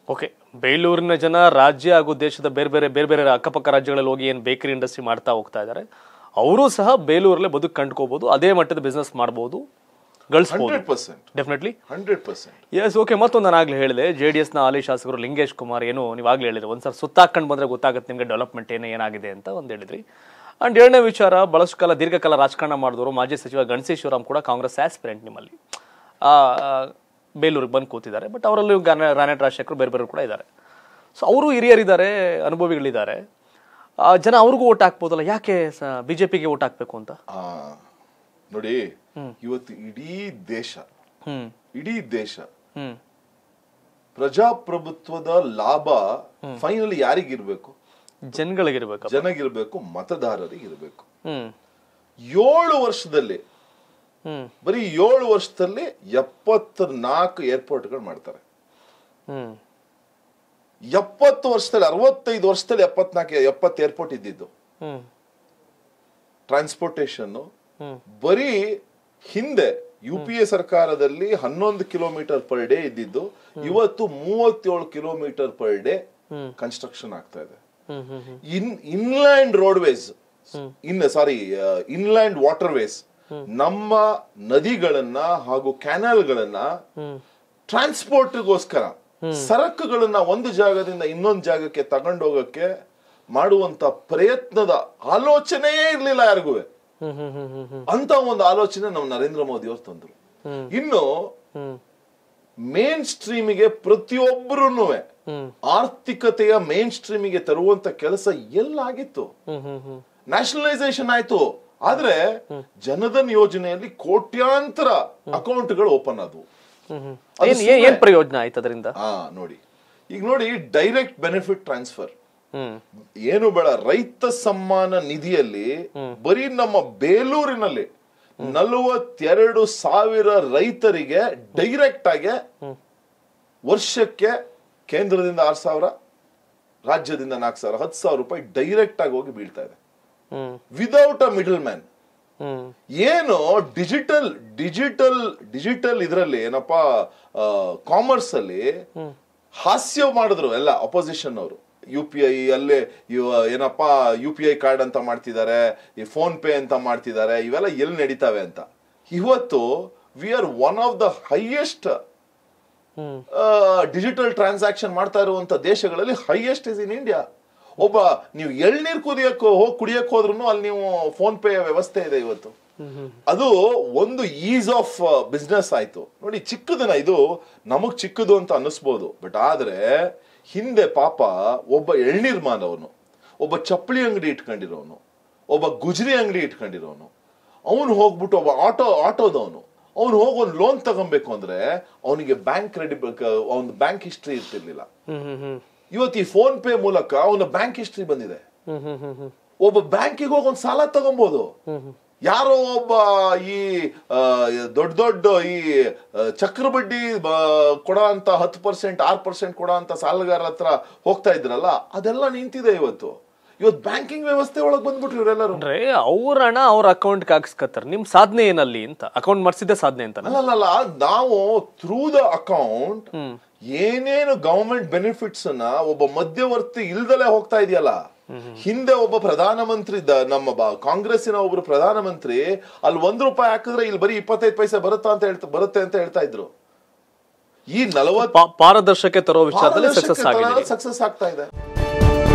Okay, ಬೇಲೂರಿನ ಜನ ರಾಜ್ಯ ಹಾಗೂ ದೇಶದ ಬೇರೆ ಬೇರೆ ಅಕ್ಕಪಕ್ಕ ರಾಜ್ಯಗಳಲ್ಲಿ ಹೋಗಿ ಏನು ಬೇಕರಿ ಇಂಡಸ್ಟ್ರಿ ಮಾಡ್ತಾ ಹೋಗ್ತಾ ಇದ್ದಾರೆ, ಅವರು ಸಹ ಬೇಲೂರಲ್ಲೇ ಬದುಕು ಕಂಡುಕೋಬಹುದು, ಅದೇ ಮಟ್ಟದ ಬಿಸ್ನೆಸ್ ಮಾಡಬಹುದು, ಗಳಿಸಬಹುದು. ಡೆಫಿನೆಟ್ಲಿ 100%. ಎಸ್. ಓಕೆ, ಮತ್ತೊಂದು ನಾನು ಆಗ್ಲೇ ಹೇಳಿದೆ, JDS ನ ಹಾಲಿ ಶಾಸಕರು ಲಿಂಗೇಶ್ ಕುಮಾರ್ ಏನು ನೀವಾಗಲೇ ಹೇಳಿದ್ರು, ಒಂದ್ಸಲ ಸುತ್ತಾಕೊಂಡು ಬಂದ್ರೆ ಗೊತ್ತಾಗುತ್ತೆ ನಿಮಗೆ ಡೆವಲಪ್ಮೆಂಟ್ ಏನಾಗಿದೆ ಅಂತ ಒಂದು ಹೇಳಿದ್ರಿ. ಅಂಡ್ ಎರಡನೇ ವಿಚಾರ, ಬಹಳಷ್ಟು ಕಾಲ ದೀರ್ಘಕಾಲ ರಾಜಕಾರಣ ಮಾಡಿದವರು ಮಾಜಿ ಸಚಿವ ಗಣೇಶ್ ಕೂಡ ಕಾಂಗ್ರೆಸ್ ಆಸ್ಪಿರೆಂಟ್ ನಿಮ್ಮಲ್ಲಿ ಬೇಲೂರಿಗೆ ಬಂದು ಕೂತಿದ್ದಾರೆ. ಬಟ್ ಅವರಲ್ಲೂ ರಾನೇಟ್ ರಾಜಶೇಖರ್ ಬೇರೆ ಕೂಡ ಇದ್ದಾರೆ. ಸೊ ಅವರು ಹಿರಿಯರಿದ್ದಾರೆ, ಅನುಭವಿಗಳಿದ್ದಾರೆ. ಜನ ಅವ್ರಿಗೂ ಓಟ್ ಹಾಕ್ಬೋದಲ್ಲ, ಯಾಕೆ ಬಿಜೆಪಿಗೆ ಓಟ್ ಹಾಕ್ಬೇಕು ಅಂತ? ನೋಡಿ, ಇವತ್ತು ಇಡೀ ದೇಶ ಪ್ರಜಾಪ್ರಭುತ್ವದ ಲಾಭ ಫೈನಲಿ ಯಾರಿಗಿರ್ಬೇಕು? ಜನಗಿರ್ಬೇಕು, ಮತದಾರರಿಗಿರ್ಬೇಕು. 7 ವರ್ಷದಲ್ಲಿ ಬರೀ 7 ವರ್ಷದಲ್ಲಿ 74 ಏರ್ಪೋರ್ಟ್ಗಳು ಮಾಡ್ತಾರೆ. 70 ವರ್ಷದಲ್ಲಿ 65 ವರ್ಷದಲ್ಲಿ 70 ಏರ್ಪೋರ್ಟ್ ಇದ್ದಿದ್ದು. ಟ್ರಾನ್ಸ್ಪೋರ್ಟೇಶನ್ ಬರೀ ಹಿಂದೆ UPA ಸರ್ಕಾರದಲ್ಲಿ 11 ಕಿಲೋಮೀಟರ್ ಪರ್ ಡೇ ಇದ್ದಿದ್ದು ಇವತ್ತು 37 ಕಿಲೋಮೀಟರ್ ಪರ್ ಡೇ ಕನ್ಸ್ಟ್ರಕ್ಷನ್ ಆಗ್ತಾ ಇದೆ. ಇನ್ಲ್ಯಾಂಡ್ ರೋಡ್ವೇಸ್ ಇನ್ಲ್ಯಾಂಡ್ ವಾಟರ್ವೇಸ್, ನಮ್ಮ ನದಿಗಳನ್ನ ಹಾಗೂ ಕ್ಯಾನಲ್ಗಳನ್ನ ಟ್ರಾನ್ಸ್ಪೋರ್ಟ್ಗೋಸ್ಕರ ಸರಕುಗಳನ್ನ ಒಂದು ಜಾಗದಿಂದ ಇನ್ನೊಂದು ಜಾಗಕ್ಕೆ ತಗೊಂಡೋಗಕ್ಕೆ ಮಾಡುವಂತ ಪ್ರಯತ್ನದ ಆಲೋಚನೆಯೇ ಇರ್ಲಿಲ್ಲ ಯಾರಿಗೂ. ಅಂತ ಒಂದು ಆಲೋಚನೆ ನಮ್ಮ ನರೇಂದ್ರ ಮೋದಿ ಅವರು ತಂದ್ರು. ಇನ್ನು ಮೇನ್ ಸ್ಟ್ರೀಮಿಗೆ ಪ್ರತಿಯೊಬ್ಬರೂ ಆರ್ಥಿಕತೆಯ ಮೇನ್ ಸ್ಟ್ರೀಮಿಗೆ ತರುವಂತ ಕೆಲಸ ಎಲ್ಲಾಗಿತ್ತು. ನ್ಯಾಷನಲೈಸೇಷನ್ ಆಯ್ತು, ಆದ್ರೆ ಜನಧನ್ ಯೋಜನೆಯಲ್ಲಿ ಕೋಟ್ಯಾಂತರ ಅಕೌಂಟ್ಗಳು ಓಪನ್ ಆದವು. ಏನ್ ಪ್ರಯೋಜನ ಆಯ್ತು ಅದರಿಂದ? ನೋಡಿ, ಡೈರೆಕ್ಟ್ ಬೆನಿಫಿಟ್ ಟ್ರಾನ್ಸ್ಫರ್ ಏನು ಬೇಡ. ರೈತ ಸಮ್ಮಾನ ನಿಧಿಯಲ್ಲಿ ಬರೀ ನಮ್ಮ ಬೇಲೂರಿನಲ್ಲಿ 42,000 ರೈತರಿಗೆ ಡೈರೆಕ್ಟ್ ಆಗಿ ವರ್ಷಕ್ಕೆ ಕೇಂದ್ರದಿಂದ 6,000, ರಾಜ್ಯದಿಂದ 4,000, 10,000 ರೂಪಾಯಿ ಡೈರೆಕ್ಟ್ ಆಗಿ ಹೋಗಿ ಬೀಳ್ತಾ ಇದೆ, ವಿದೌಟ್ ಅ ಮಿಡಲ್ ಮ್ಯಾನ್. ಏನು ಡಿಜಿಟಲ್ ಇದರಲ್ಲಿ ಏನಪ್ಪಾ ಕಾಮರ್ಸ್ ಅಲ್ಲಿ ಹಾಸ್ಯ ಮಾಡಿದ್ರು ಎಲ್ಲ ಅಪೋಸಿಷನ್ ಅವರು. UPI ಅಲ್ಲೇ ಏನಪ್ಪಾ UPI ಕಾರ್ಡ್ ಅಂತ ಮಾಡ್ತಿದ್ದಾರೆ, ಈ ಫೋನ್ ಪೇ ಅಂತ ಮಾಡ್ತಿದ್ದಾರೆ, ಇವೆಲ್ಲ ಎಲ್ಲಿ ನಡೀತಾವೆ ಅಂತ. ಇವತ್ತು we are one of the highest digital transaction ಮಾಡ್ತಾ ಇರುವಂತ ದೇಶಗಳಲ್ಲಿ ಹೈಯೆಸ್ಟ್ ಇಸ್ ಇನ್ ಇಂಡಿಯಾ. ನೀವು ಎಳ್ನೀರ್ ಕುಡಿಯಕ್ ಹೋದ್ರು ಅಲ್ಲಿ ನೀವು ಫೋನ್ ಪೇ ವ್ಯವಸ್ಥೆ ಇದೆ ಇವತ್ತು. ಅದು ಒಂದು ಈಸ್ ಆಫ್ ಬಿಸ್ನೆಸ್ ಆಯ್ತು. ನೋಡಿ, ಚಿಕ್ಕದನ್ನ ಇದು ನಮಗ್ ಚಿಕ್ಕದು ಅಂತ ಅನ್ನಿಸ್ಬೋದು, ಬಟ್ ಆದ್ರೆ ಹಿಂದೆ ಪಾಪ ಒಬ್ಬ ಎಳ್ನೀರ್ ಮಾನವನು, ಒಬ್ಬ ಚಪ್ಪಲಿ ಅಂಗಡಿ ಇಟ್ಕೊಂಡಿರೋನು, ಒಬ್ಬ ಗುಜರಿ ಅಂಗಡಿ ಇಟ್ಕೊಂಡಿರೋನು, ಅವನು ಹೋಗ್ಬಿಟ್ಟು ಒಬ್ಬ ಆಟೋದವನು ಅವನು ಹೋಗಿ ಒಂದು ಲೋನ್ ತಗೊಬೇಕು ಅಂದ್ರೆ ಅವನಿಗೆ ಅವನ ಬ್ಯಾಂಕ್ ಹಿಸ್ಟ್ರಿ ಇರ್ತಿರ್ಲಿಲ್ಲ. ಇವತ್ತು ಈ ಫೋನ್ ಪೇ ಮೂಲಕ ಅವನ ಬ್ಯಾಂಕ್ ಹಿಸ್ಟ್ರಿ ಬಂದಿದೆ. ಒಬ್ಬ ಬ್ಯಾಂಕಿಗೆ ಹೋಗಿ ಒಂದು ಸಾಲ ತಗೊಬಹುದು. ಯಾರೋ ಒಬ್ಬ ಈ ದೊಡ್ಡ ಈ ಚಕ್ರಬಡ್ಡಿ ಕೊಡೋ ಅಂತ 10%, 6% ಕೊಡೋ ಅಂತ ಸಾಲಗಾರ ಹತ್ರ ಹೋಗ್ತಾ ಇದ್ರಲ್ಲ, ಅದೆಲ್ಲ ನಿಂತಿದೆ. ಇವತ್ತು ಬ್ಯಾಂಕಿಂಗ್ ವ್ಯವಸ್ಥೆ ಒಳಗೆ ಬಂದ್ಬಿಟ್ರು ಇವರೆಲ್ಲರೂ. ಅವ್ರ ಹಣ ಅವ್ರ ಅಕೌಂಟ್ ಹಾಕಿಸ್ಕತ್ತಾರೆ. ನಿಮ್ ಸಾಧನೆ ಏನಲ್ಲಿ ಅಂತ? ಅಕೌಂಟ್ ಮಾಡಿಸಿದ್ದೆ ಸಾಧನೆ ಅಂತ ಅಲ್ಲ, ನಾವು ಥ್ರೂ ದ ಅಕೌಂಟ್ ಏನೇನು ಗವರ್ಮೆಂಟ್ ಬೆನಿಫಿಟ್ಸ್ ಅನ್ನ ಒಬ್ಬ ಮಧ್ಯವರ್ತಿ ಇಲ್ದಲೇ ಹೋಗ್ತಾ ಇದೆಯಲ್ಲ. ಹಿಂದೆ ಒಬ್ಬ ಪ್ರಧಾನಮಂತ್ರಿ, ನಮ್ಮ ಕಾಂಗ್ರೆಸ್ಸಿನ ಒಬ್ರು ಪ್ರಧಾನಮಂತ್ರಿ ಅಲ್ಲಿ ₹1 ಹಾಕಿದ್ರೆ ಇಲ್ಲಿ ಬರೀ 25 ಪೈಸೆ ಬರುತ್ತೆ ಅಂತ ಹೇಳ್ತಾ ಇದ್ರು. ಈ 40 ಪಾರದರ್ಶಕ ತರೋ ವಿಚಾರದಲ್ಲಿ ಸಕ್ಸಸ್ ಆಗ್ತಾ ಇದೆ.